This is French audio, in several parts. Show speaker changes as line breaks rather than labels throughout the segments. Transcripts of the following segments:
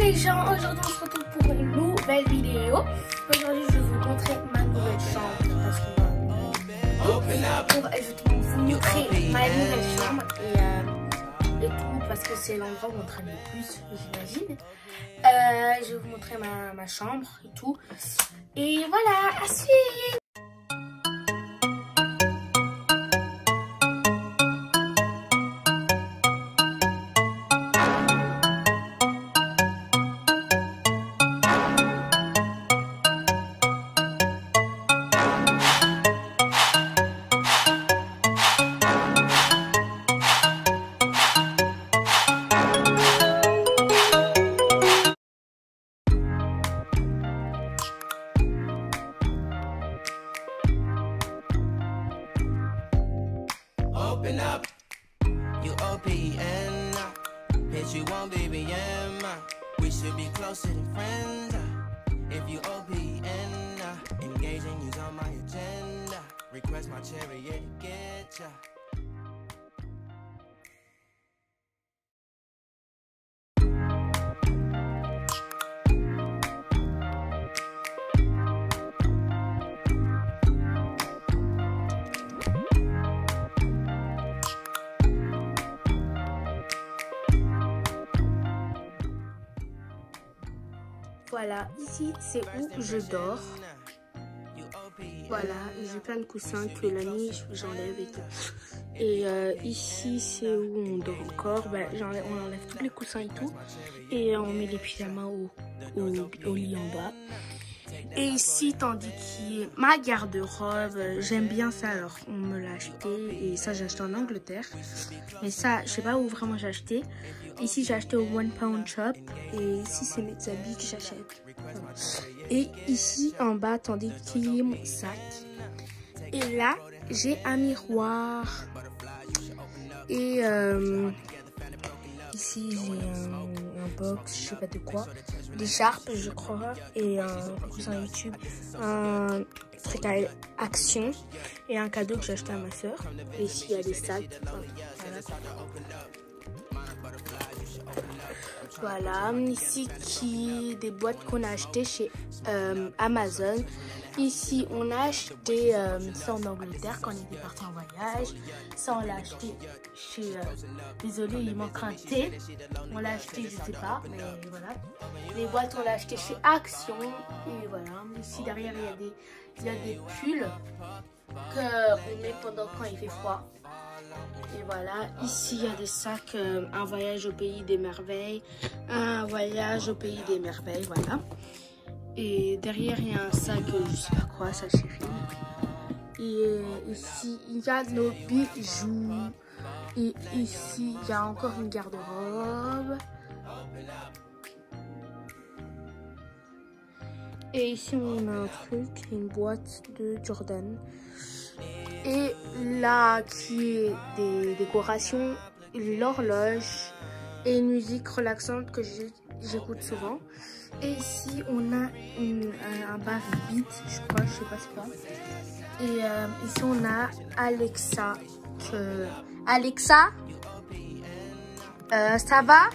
les gens, aujourd'hui on se retrouve pour une nouvelle vidéo. Aujourd'hui je vais vous montrer ma nouvelle chambre parce que je vais vous montrer ma nouvelle chambre et tout parce que c'est l'endroit où on traîne le plus, j'imagine. Je vais vous montrer ma chambre et tout. Et voilà, à suivre.
Open up, you OPN, hit you on BBM, we should be closer than friends, if you OPN, engaging you's on my agenda, request my chariot to get ya.
Voilà, ici c'est où je dors. Voilà, j'ai plein de coussins que la nuit j'enlève et tout. Et ici c'est où on dort encore. Ben, on enlève tous les coussins et tout. Et on met les pyjamas au lit en bas. Et ici, tandis qu'il est ma garde-robe, j'aime bien ça, alors on me l'a acheté, et ça j'ai acheté en Angleterre. Mais ça, je sais pas où vraiment j'ai acheté. Ici j'ai acheté au One Pound Shop, et ici c'est mes habits que j'achète. Voilà. Et ici en bas, tandis qu'il y a mon sac. Et là, j'ai un miroir. Et ici j'ai un box, je sais pas de quoi, des charpes je crois, et un coussin YouTube, un truc à action et un cadeau que j'ai acheté à ma soeur. Et ici il y a des sacs. Voilà, ici qui des boîtes qu'on a achetées chez Amazon. Ici on a acheté ça en Angleterre quand on était parti en voyage. Ça on l'a acheté chez désolé il manque un T. On l'a acheté je sais pas, mais voilà. Les boîtes on l'a acheté chez Action. Et voilà, ici derrière il y a des pulls qu'on met pendant quand il fait froid. Et voilà, ici il y a des sacs, un voyage au pays des merveilles, un voyage au pays des merveilles, voilà. Et derrière il y a un sac, je sais pas quoi, ça suffit. Et ici il y a nos bijoux. Et ici il y a encore une garde-robe. Et ici on a un truc, une boîte de Jordan. Et là qui est des décorations, l'horloge et une musique relaxante que j'écoute souvent. Et ici on a un bar beat, je crois, je sais pas c'est quoi. Et ici on a Alexa. Alexa, ça va?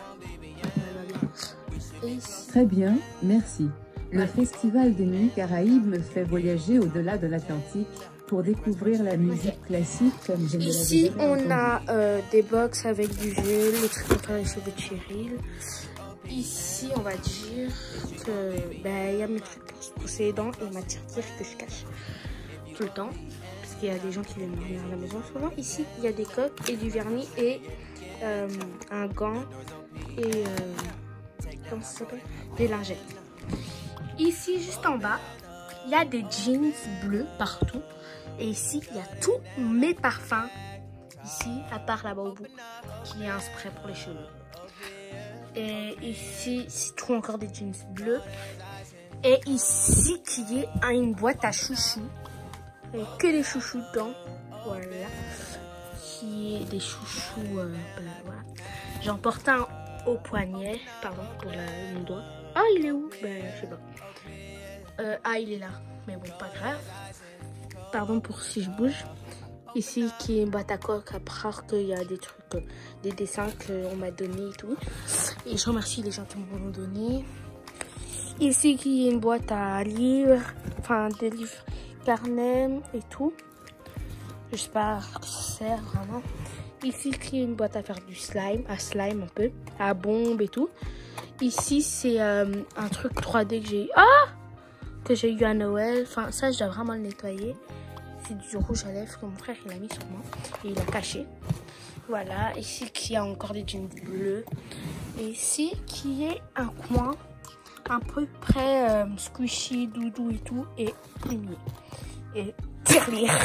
Et ici...
Très bien, merci. Le Festival des Nuits Caraïbes me fait voyager au-delà de l'Atlantique pour découvrir la musique classique comme je ne l'avais
Ici,
jamais
on a
entendue.
des box avec du gel, les trucs pour faire les cheveux de Cheryl. Ici, on va dire que il y a mes trucs pour se brosser les dents et ma tirelire que je cache tout le temps. Parce qu'il y a des gens qui viennent venir à la maison souvent. Ici, il y a des coques et du vernis et un gant et comment ça s'appelle? Des lingettes. Ici, juste en bas, il y a des jeans bleus partout. Et ici, il y a tous mes parfums. Ici, à part là-bas au bout, qui est un spray pour les cheveux. Et ici, c'est tout encore des jeans bleus. Et ici, qui est une boîte à chouchous. Avec que des chouchous dedans. Voilà. Qui est des chouchous. Voilà. J'en porte un au poignet. Pardon pour mon doigt. Ah, il est où? Je sais pas. Ah, il est là. Mais bon, pas grave. Pardon pour si je bouge. Ici, qui est une boîte à coque, à part qu'il y a des trucs, des dessins qu'on m'a donné et tout. Et je remercie les gens qui m'ont donné. Ici, qui est une boîte à livres, enfin des livres, carnets et tout. Je sais pas à quoi ça sert vraiment. Ici, qui est une boîte à faire du slime, à slime un peu, à bombe et tout. Ici, c'est un truc 3D que j'ai eu à Noël. Enfin, ça, je dois vraiment le nettoyer. C'est du rouge à lèvres que mon frère il a mis sur moi et il a caché. Voilà, ici qui a encore des jeans bleus. Et ici qui est un coin à peu près squishy, doudou et tout, et plumier. Et tirelire.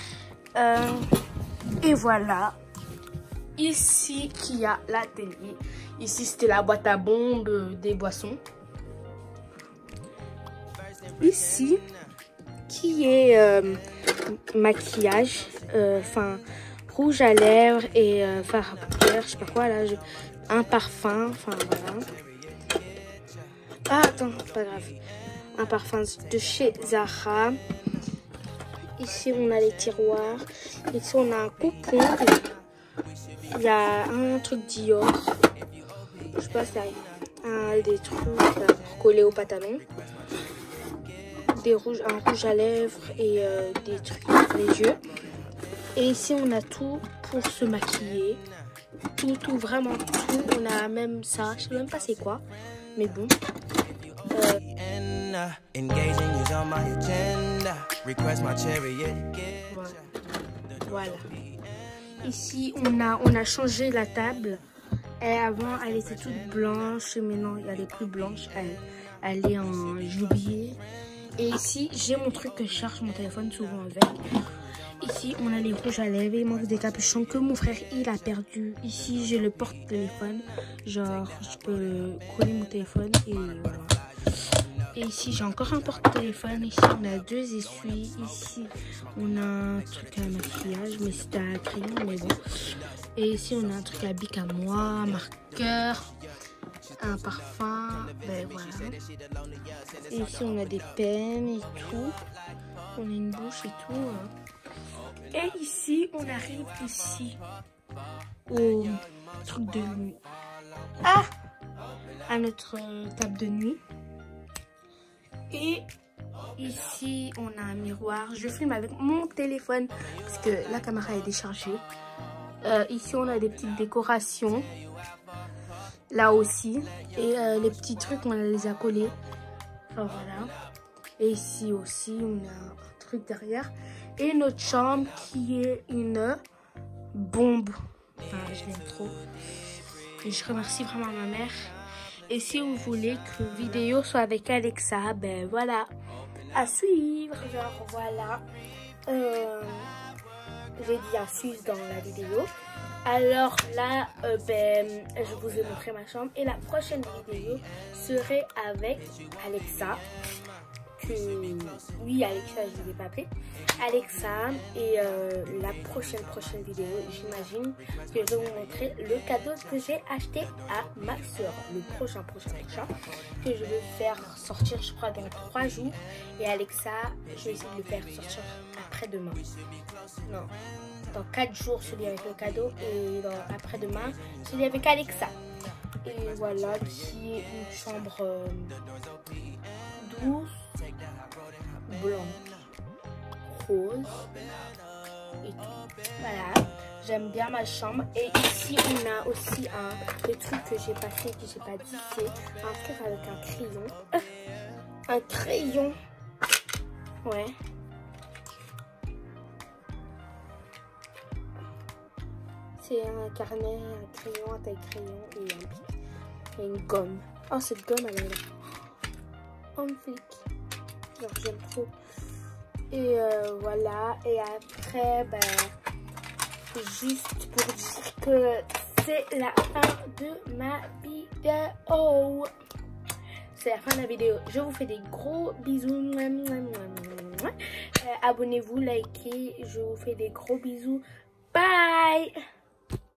Et voilà. Ici qui a la télé. Ici c'était la boîte à bombes des boissons. Ici qui est maquillage, enfin rouge à lèvres et fard à paupières, je sais pas quoi là, un parfum, enfin voilà. Ah attends, c'est pas grave. Un parfum de chez Zara. Ici on a les tiroirs. Ici on a un coupon. Il y a un truc Dior. Je sais pas, c'est des trucs collés au pantalon. Un rouge à lèvres et des trucs pour les yeux. Et ici on a tout pour se maquiller. Tout, vraiment tout. On a même ça, je sais même pas c'est quoi, mais bon. Voilà. Ici on a changé la table. Et avant elle était toute blanche, mais non elle est plus blanche. Elle est en oublié. Et ici, j'ai mon truc que je charge mon téléphone souvent avec. Ici, on a les rouges à lèvres. Il manque des capuchons que mon frère, il a perdu. Ici, j'ai le porte-téléphone. Genre, je peux coller mon téléphone et voilà. Et ici, j'ai encore un porte-téléphone. Ici, on a 2 essuies. Ici, on a un truc à maquillage, mais c'est à crayon, mais bon. Et ici, on a un truc à bic à moi, un marqueur. Un parfum, ben voilà. Et ici on a des peines et tout. On a une bouche et tout. Et ici on arrive ici au truc de nuit. Ah, à notre table de nuit. Et ici on a un miroir. Je filme avec mon téléphone parce que la caméra est déchargée. Ici on a des petites décorations. Là aussi. Et les petits trucs, on les a collés. Enfin voilà. Et ici aussi, on a un truc derrière. Et notre chambre qui est une bombe. Enfin, je l'aime trop. Et je remercie vraiment ma mère. Et si vous voulez que la vidéo soit avec Alexa, ben voilà. À suivre. Genre voilà. J'ai dit à suivre dans la vidéo. Alors là, je vous ai montré ma chambre et la prochaine vidéo serait avec Alexa. Oui, Alexa, je ne l'ai pas appelée. Alexa et la prochaine vidéo, j'imagine que je vais vous montrer le cadeau que j'ai acheté à ma soeur. Le prochain que je vais faire sortir, je crois, dans 3 jours. Et Alexa, je vais essayer de le faire sortir après-demain. Non. Dans 4 jours, celui avec le cadeau, et après-demain, celui avec Alexa. Et voilà, qui est une chambre douce, blanche, rose, et tout. Voilà, j'aime bien ma chambre. Et ici, on a aussi le truc que j'ai pas fait, que j'ai pas dit, c'est un truc avec un crayon. Un crayon. Ouais. C'est un carnet, un crayon, un taille-crayon et un bic. Et une gomme. Oh, cette gomme, elle est là. En flic. Genre, j'aime trop. Et voilà. Et après, juste pour dire que c'est la fin de ma vidéo. C'est la fin de la vidéo. Je vous fais des gros bisous. Abonnez-vous, likez. Je vous fais des gros bisous. Bye!